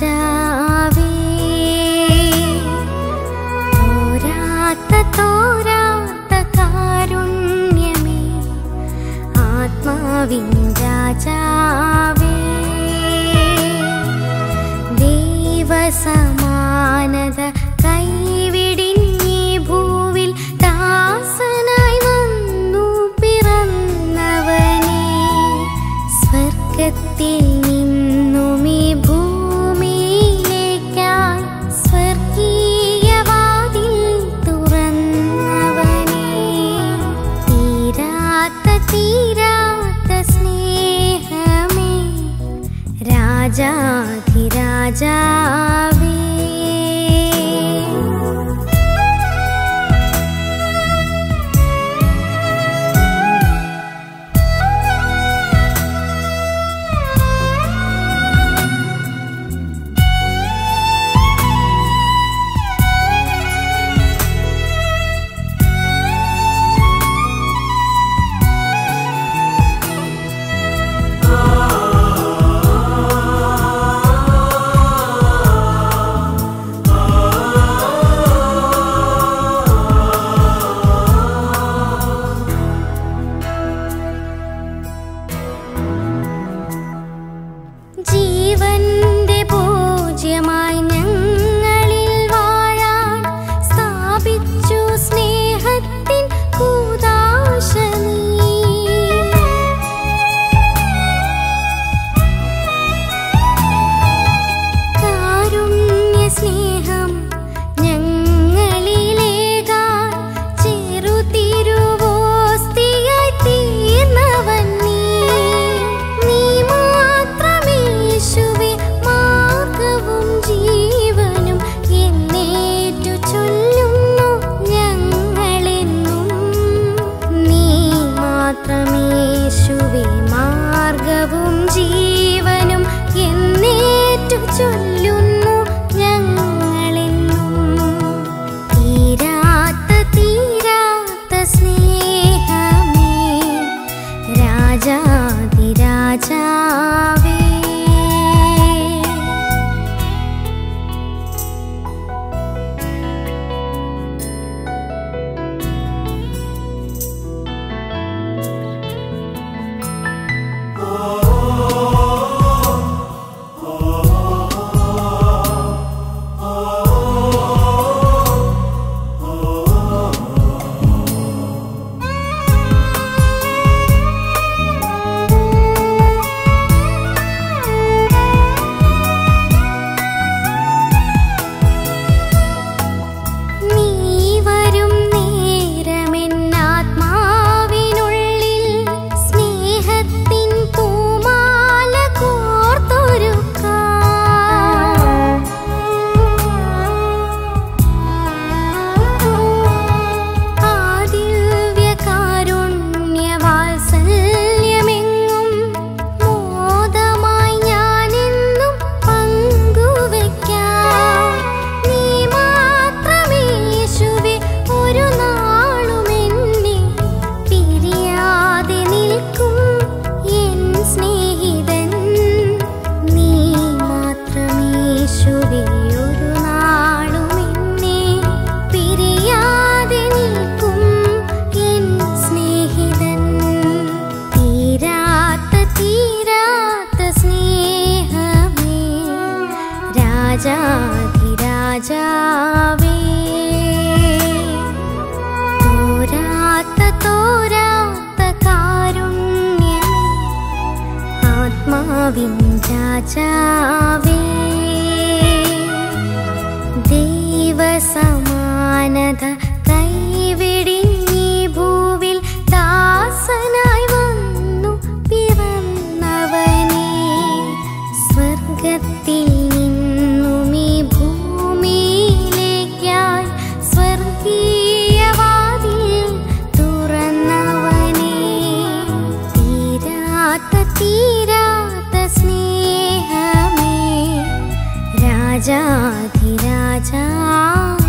രാജാവേ തോരാത്ത കാരുണ്യമേ ആത്മാവിൻ രാജാവേ ദൈവസമാനത കൈവിടിഞ്ഞീ ഭൂവിൽ ദാസനായി വന്നു പിറന്നവനേ സ്വർഗത്തിൽ നിന്നും ഈ ഭൂമിയിലേക്കായി സ്വർഗീയവാതിൽ തുറന്നവനേ തീരാത്ത സ്നേഹമേ രാജാധിരാജാവേ ജീവന്റെ പൂജ്യമായി ഞങ്ങളിൽ വാഴാൻ സ്ഥാപിച്ചു സ്നേഹത്തിൻ കൂദാശ നീ കാരുണ്യ സ്നേഹം ഞങ്ങളിലേകാൻ ചെറുതിരുവോസ്തിയായി തീർന്നവൻ നീ മാർഗവും ജീവനും എന്നേറ്റു ചൊല്ലുന്നു ഞങ്ങളെന്നും നീ മാത്രമേശുവേ മാർഗവും ജീവനും എന്നേറ്റു ചൊല്ലുന്നു ഞങ്ങളെന്നും തീരാത്ത സ്നേഹമേ രാജാധിരാജാവേ രാജാധിരാജാവേ തോരാത്ത കാരുണ്യമേ ആത്മാവിൻ രാജാവേ ദൈവസമാനത കൈവിടിഞ്ഞീ ഭൂവിൽ ദാസനായി വന്നു പിറന്നവനേ സ്വർഗത്തിൽ തീരാത്ത സ്നേഹമേ രാജാധിരാജാ